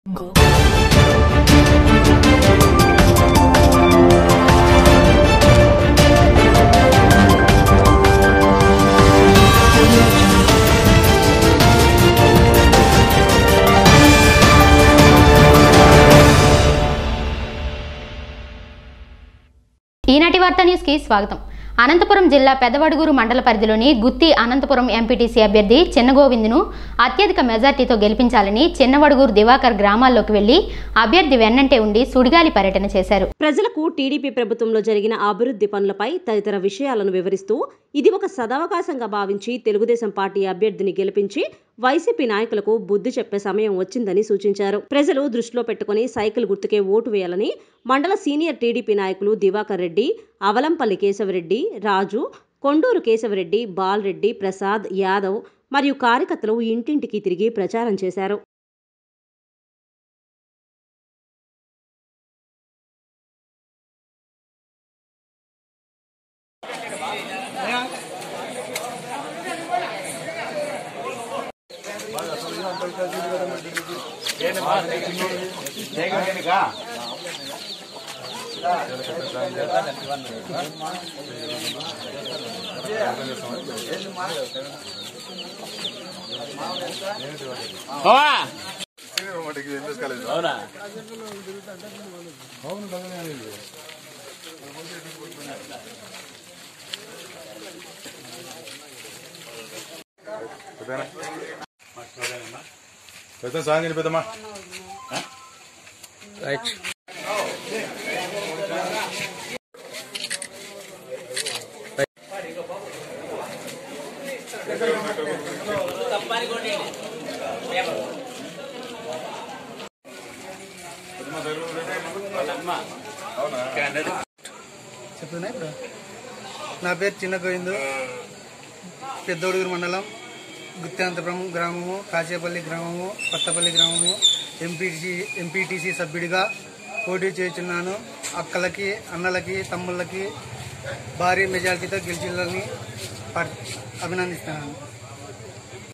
ఈనాటి వార్తా న్యూస్ కి స్వాగతం. అనంతపురం జిల్లా పెదవడుగురు మండల పరిధిలోని గుత్తి అనంతపురం ఎంపీటీసీ అభ్యర్థి చిన్నగోవిందును అత్యధిక మెజార్టీతో గెలిపించాలని చిన్నవడుగురు దివాకర్ గ్రామాల్లోకి వెళ్లి అభ్యర్థి వెన్నంటే ఉండి సుడిగాలి పర్యటన చేశారు. ప్రజలకు టీడీపీ ప్రభుత్వంలో జరిగిన అభివృద్ధి పనులపై తదితర విషయాలను వివరిస్తూ ఇది ఒక సదవకాశంగా భావించి తెలుగుదేశం పార్టీ అభ్యర్థిని గెలిపించి వైసీపీ నాయకులకు బుద్ధి చెప్పే సమయం వచ్చిందని సూచించారు. ప్రజలు దృష్టిలో పెట్టుకుని సైకిల్ గుర్తుకే ఓటు వేయాలని మండల సీనియర్ టీడీపీ నాయకులు దివాకర్ రెడ్డి, అవలంపల్లి కేశవరెడ్డి, రాజు, కొండూరు కేశవరెడ్డి, బాలరెడ్డి, ప్రసాద్, యాదవ్ మరియు కార్యకర్తలు ఇంటింటికి తిరిగి ప్రచారం చేశారు. సాంగ్ పెద్దమ్మా రైట్. చెప్తున్నా ఇప్పుడు. నా పేరు చిన్నగోవిందు, పెద్దోడుగురు మండలం, గుత్తి అనంతపురం గ్రామము, కాచేపల్లి గ్రామము, కొత్తపల్లి గ్రామము ఎంపీటీసీ సభ్యుడిగా పోటీ చేస్తున్నాను. అక్కలకి, అన్నలకి, తమ్ముళ్ళకి భారీ మెజార్టీతో గెలిచిల్లని అభినందిస్తున్నాను.